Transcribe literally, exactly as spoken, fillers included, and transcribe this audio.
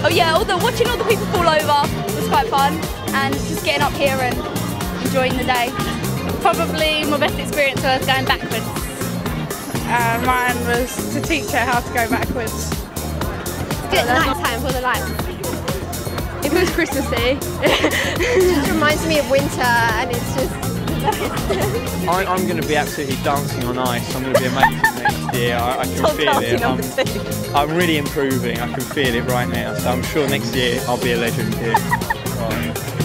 Oh yeah, all the, watching all the people fall over was quite fun, and just getting up here and enjoying the day. Probably my best experience was going backwards. Uh, mine was to teach her how to go backwards. Good at night time for the lights. If it was Christmassy. It just reminds me of winter, and it's just... I, I'm going to be absolutely dancing on ice. I'm going to be amazing next year. I, I can feel it. I'm, I'm really improving. I can feel it right now. So I'm sure next year I'll be a legend here. Right.